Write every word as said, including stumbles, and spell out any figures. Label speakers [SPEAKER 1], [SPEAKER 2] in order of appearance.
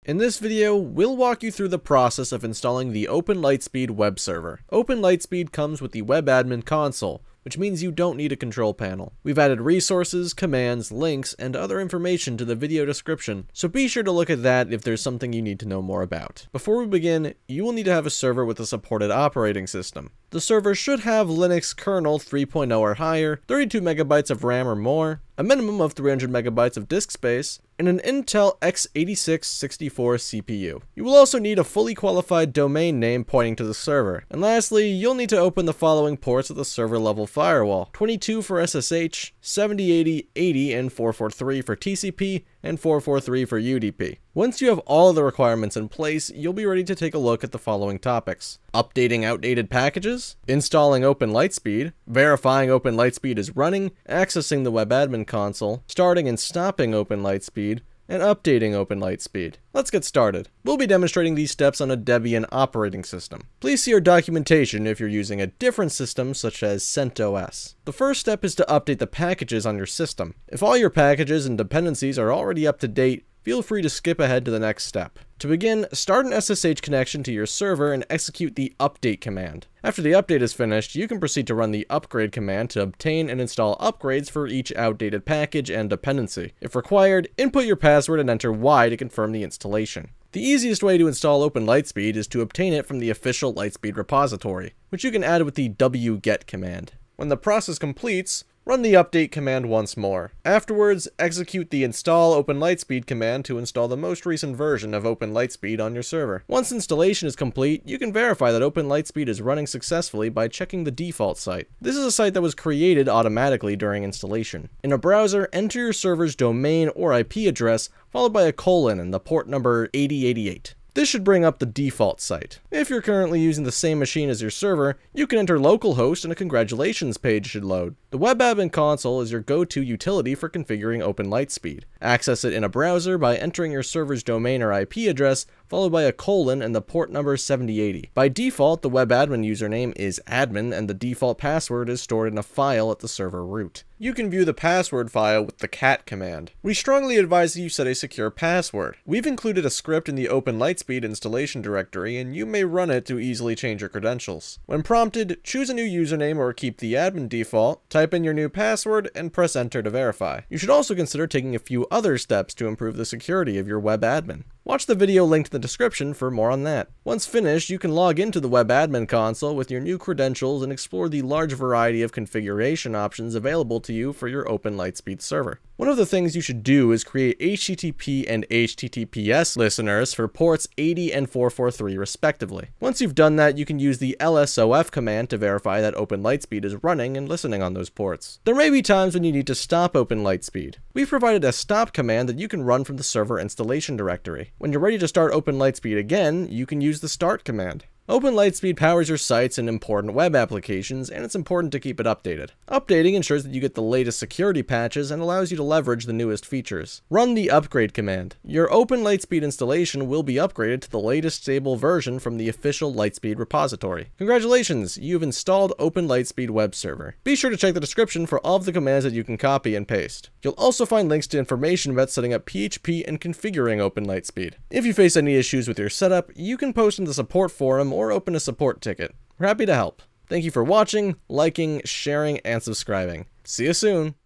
[SPEAKER 1] In this video, we'll walk you through the process of installing the OpenLightspeed web server. OpenLightspeed comes with the web admin console, which means you don't need a control panel. We've added resources, commands, links, and other information to the video description, so be sure to look at that if there's something you need to know more about. Before we begin, you will need to have a server with a supported operating system. The server should have Linux kernel three point oh or higher, thirty-two megabytes of RAM or more, a minimum of three hundred megabytes of disk space, and an Intel x eighty-six sixty-four C P U. You will also need a fully qualified domain name pointing to the server. And lastly, you'll need to open the following ports of the server level firewall: twenty-two for S S H, seventy eighty, eighty, and four forty-three for T C P, and four forty-three for U D P. Once you have all of the requirements in place, you'll be ready to take a look at the following topics: updating outdated packages, installing OpenLightspeed, verifying OpenLightspeed is running, accessing the web admin console, starting and stopping OpenLightspeed, and updating OpenLightspeed. Let's get started. We'll be demonstrating these steps on a Debian operating system. Please see our documentation if you're using a different system such as CentOS. The first step is to update the packages on your system. If all your packages and dependencies are already up to date, feel free to skip ahead to the next step. To begin, start an S S H connection to your server and execute the update command. After the update is finished, you can proceed to run the upgrade command to obtain and install upgrades for each outdated package and dependency. If required, input your password and enter Y to confirm the installation. The easiest way to install OpenLightspeed is to obtain it from the official Lightspeed repository, which you can add with the wget command. When the process completes, run the update command once more. Afterwards, execute the install OpenLightspeed command to install the most recent version of OpenLightspeed on your server. Once installation is complete, you can verify that OpenLightspeed is running successfully by checking the default site. This is a site that was created automatically during installation. In a browser, enter your server's domain or I P address, followed by a colon and the port number eighty eighty-eight. This should bring up the default site. If you're currently using the same machine as your server, you can enter localhost and a congratulations page should load. The web admin console is your go-to utility for configuring OpenLightspeed. Access it in a browser by entering your server's domain or I P address, followed by a colon and the port number seventy eighty. By default, the web admin username is admin and the default password is stored in a file at the server root. You can view the password file with the cat command. We strongly advise that you set a secure password. We've included a script in the OpenLightspeed installation directory, and you may run it to easily change your credentials. When prompted, choose a new username or keep the admin default, type in your new password, and press enter to verify. You should also consider taking a few other steps to improve the security of your web admin. Watch the video linked in the description for more on that. Once finished, you can log into the web admin console with your new credentials and explore the large variety of configuration options available to you for your OpenLightspeed server. One of the things you should do is create H T T P and H T T P S listeners for ports eighty and four forty-three respectively. Once you've done that, you can use the L S O F command to verify that OpenLightspeed is running and listening on those ports. There may be times when you need to stop OpenLightspeed. We've provided a stop command that you can run from the server installation directory. When you're ready to start OpenLightspeed again, you can use the start command. OpenLightspeed powers your sites and important web applications, and it's important to keep it updated. Updating ensures that you get the latest security patches and allows you to leverage the newest features. Run the upgrade command. Your OpenLightspeed installation will be upgraded to the latest stable version from the official Lightspeed repository. Congratulations, you've installed OpenLightspeed web server. Be sure to check the description for all of the commands that you can copy and paste. You'll also find links to information about setting up P H P and configuring OpenLightspeed. If you face any issues with your setup, you can post in the support forum or open a support ticket. We're happy to help. Thank you for watching, liking, sharing, and subscribing. See you soon!